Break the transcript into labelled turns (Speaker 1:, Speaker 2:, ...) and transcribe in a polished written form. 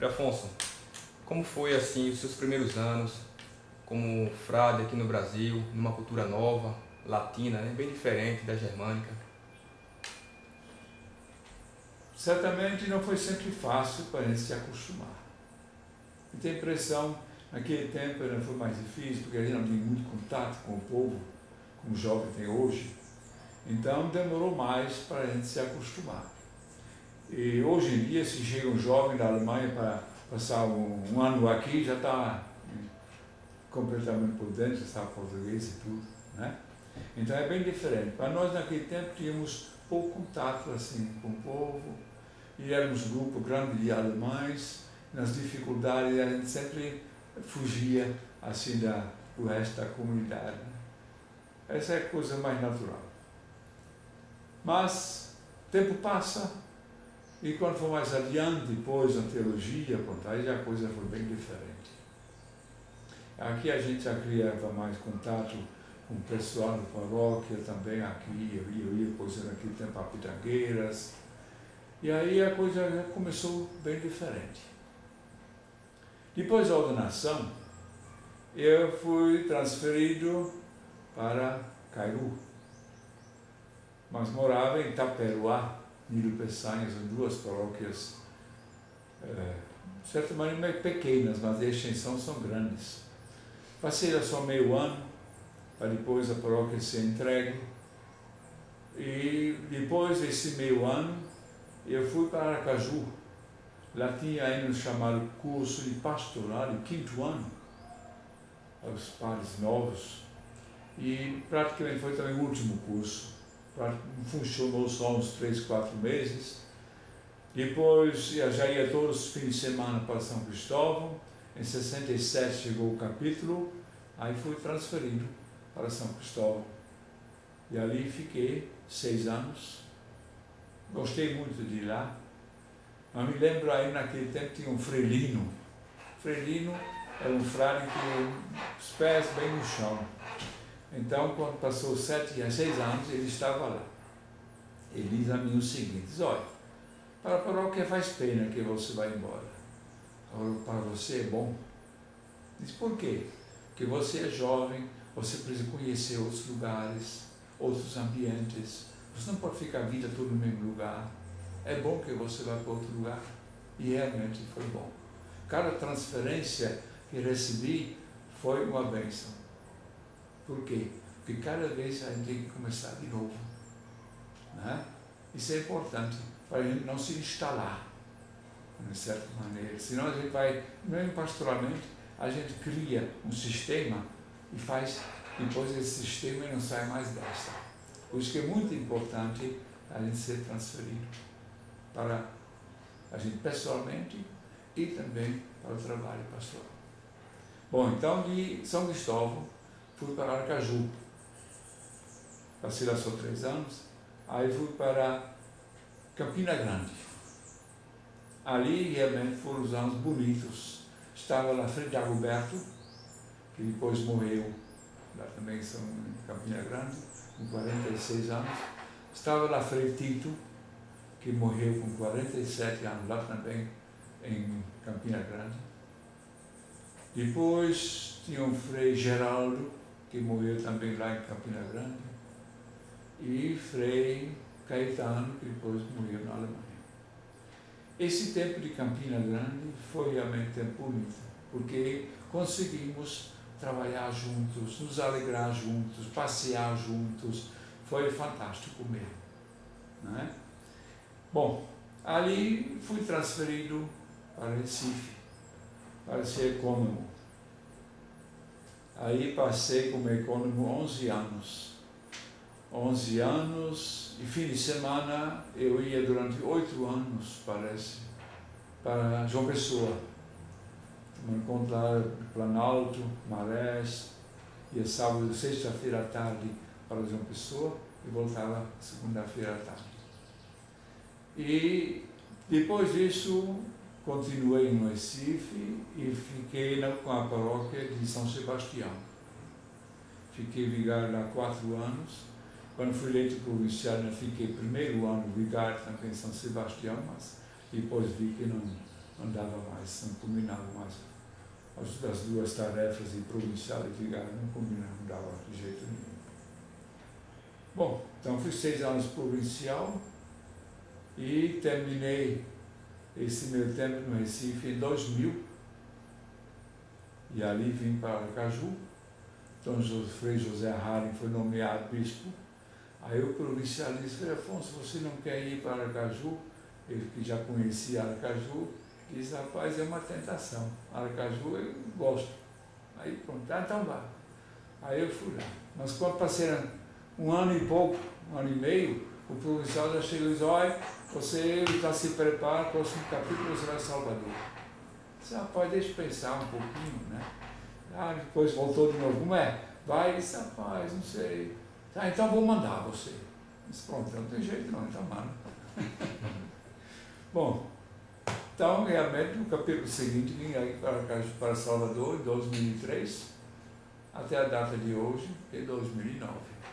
Speaker 1: Afonso, como foi assim os seus primeiros anos como frade aqui no Brasil, numa cultura nova, latina, né? Bem diferente da germânica?
Speaker 2: Certamente não foi sempre fácil para a gente se acostumar. Eu tenho a impressão, naquele tempo ainda foi mais difícil, porque a gente não tinha muito contato com o povo, como o jovem tem hoje. Então demorou mais para a gente se acostumar. E hoje em dia, se chega um jovem da Alemanha para passar um ano aqui, já está completamente por dentro, já sabe português e tudo, né? Então é bem diferente. Para nós naquele tempo tínhamos pouco contato assim com o povo, e éramos um grupo grande de alemães. Nas dificuldades a gente sempre fugia assim do resto da comunidade. Essa é a coisa mais natural. Mas o tempo passa, e quando for mais adiante, depois na teologia, aí a coisa foi bem diferente. Aqui a gente já criava mais contato com o pessoal da paróquia também, aqui eu ia depois naquele tempo a Pitangueiras, e aí a coisa já começou bem diferente. Depois da ordenação, eu fui transferido para Cairu, mas morava em Taperoá, Nilo Peçanha, são duas paróquias, de certa maneira meio pequenas, mas de extensão são grandes. Passei lá só meio ano, para depois a paróquia ser entregue, e depois desse meio ano, eu fui para Aracaju. Lá tinha ainda um chamado curso de pastoral, de 5º ano, aos padres novos, e praticamente foi também o último curso. Funcionou só uns 3, 4 meses. Depois já ia todos os fins de semana para São Cristóvão. Em 67 chegou o capítulo, aí fui transferido para São Cristóvão. E ali fiquei 6 anos. Gostei muito de ir lá. Mas me lembro aí naquele tempo tinha um Frelino. Frelino era um frade que tinha os pés bem no chão. Então, quando passou 6 anos, ele estava lá. Ele diz a mim o seguinte: olha, para a paróquia faz pena que você vai embora. Agora, para você é bom. Diz, por quê? Porque você é jovem, você precisa conhecer outros lugares, outros ambientes. Você não pode ficar a vida toda no mesmo lugar. É bom que você vá para outro lugar. E realmente foi bom. Cada transferência que recebi foi uma bênção. Por quê? Porque cada vez a gente tem que começar de novo, né? Isso é importante para a gente não se instalar, de certa maneira. Senão a gente vai, mesmo pastoralmente, a gente cria um sistema e faz, depois esse sistema não sai mais dessa. Por isso que é muito importante a gente ser transferido para a gente pessoalmente e também para o trabalho pastoral. Bom, então de São Cristóvão fui para Aracaju, passei lá só 3 anos, aí fui para Campina Grande. Ali realmente foram os anos bonitos. Estava na frente de Agoberto, que depois morreu, lá também em Campina Grande, com 46 anos. Estava lá Frei Tito, que morreu com 47 anos, lá também em Campina Grande. Depois tinha um Frei Geraldo, que morreu também lá em Campina Grande, e Frei Caetano, que depois morreu na Alemanha. Esse tempo de Campina Grande foi realmente um tempo bonito, porque conseguimos trabalhar juntos, nos alegrar juntos, passear juntos, foi fantástico mesmo, não é? Bom, ali fui transferido para Recife, para ser ecônomo. Aí passei como ecônomo 11 anos. 11 anos, e fim de semana eu ia durante 8 anos, parece, para João Pessoa. Me encontrar no Planalto, Marés, ia sábado, sexta-feira à tarde para João Pessoa e voltava segunda-feira à tarde. E depois disso continuei no Recife e fiquei com a paróquia de São Sebastião. Fiquei vigário lá 4 anos. Quando fui eleito provincial, fiquei 1º ano vigário também em São Sebastião, mas depois vi que andava mais, não combinava mais. As duas tarefas de provincial e vigário não combinava, não dava de jeito nenhum. Bom, então fui 6 anos provincial e terminei esse meu tempo no Recife em 2000. E ali vim para Aracaju. Então Frei José Haring foi nomeado bispo. Aí o provincialista falou: Afonso, você não quer ir para Aracaju? Ele que já conhecia Aracaju, disse: rapaz, é uma tentação. Aracaju eu gosto. Aí pronto, então vá. Aí eu fui lá. Mas quando passei um ano e pouco, um ano e meio, o provincial já chegou e disse: olha, você já se prepara, próximo capítulo você vai a Salvador. Disse: rapaz, deixa eu pensar um pouquinho, né? Depois voltou de novo: como é? Vai, disse: rapaz, não sei. Então vou mandar você. Disse: pronto, não tem jeito não, então manda. Bom, então realmente no capítulo seguinte vim aí para Salvador em 2003, até a data de hoje, em 2009.